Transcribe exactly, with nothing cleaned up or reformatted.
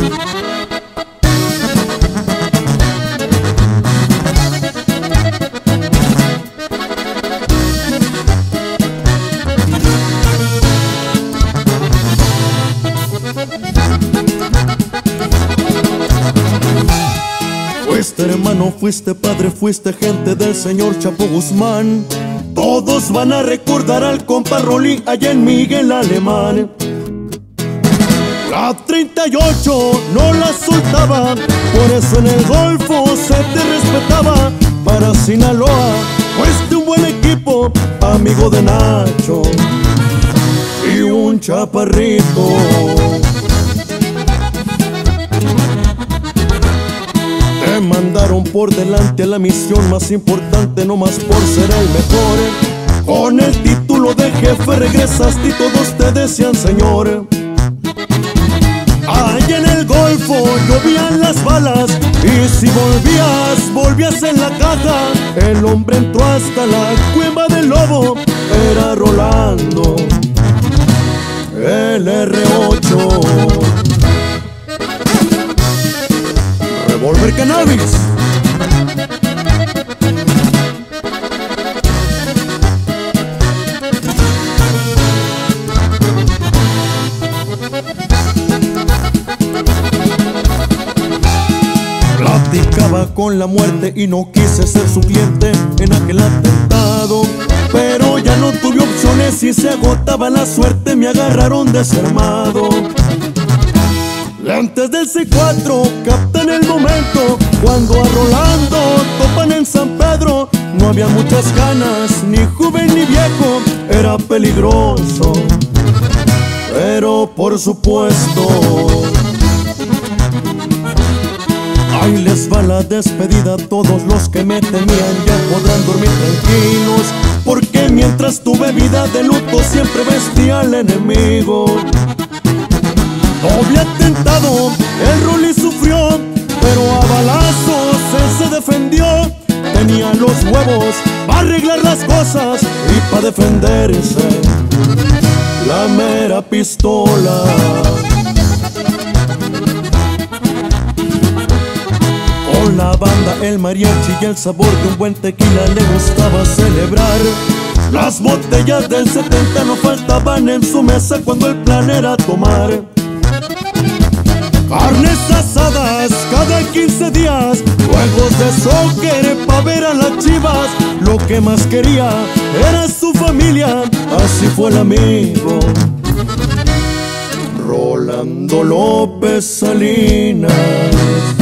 Fuiste hermano, fuiste padre, fuiste gente del señor Chapo Guzmán. Todos van a recordar al compa Rolly allá en Miguel Alemán. La treinta y ocho no la soltaba, por eso en el Golfo se te respetaba. Para Sinaloa fuiste un buen equipo, amigo de Nacho y un chaparrito. Te mandaron por delante a la misión más importante, no más por ser el mejor. Con el título de jefe regresaste y todos te decían señor. Allá en el Golfo llovían las balas y si volvías, volvías en la caja. El hombre entró hasta la cueva del lobo, era Rolando, el erre ocho. Revólver Cannabis. Platicaba con la muerte y no quise ser su cliente en aquel atentado, pero ya no tuve opciones y se agotaba la suerte, me agarraron desarmado. Antes del ce cuatro captan el momento, cuando a Rolando topan en San Pedro. No había muchas ganas, ni joven ni viejo, era peligroso, pero por supuesto. Ahí les va la despedida, todos los que me temían ya podrán dormir tranquilos, porque mientras tuve vida de luto siempre vestía al enemigo. Doble atentado, el Rolly sufrió, pero a balazos él se defendió. Tenía los huevos para arreglar las cosas y para defenderse la mera pistola. Con la banda, el mariachi y el sabor de un buen tequila le gustaba celebrar. Las botellas del setenta no faltaban en su mesa cuando el plan era tomar. Carnes asadas cada quince días, juegos de soccer pa' ver a las Chivas. Lo que más quería era su familia, así fue el amigo Rolando López Salinas.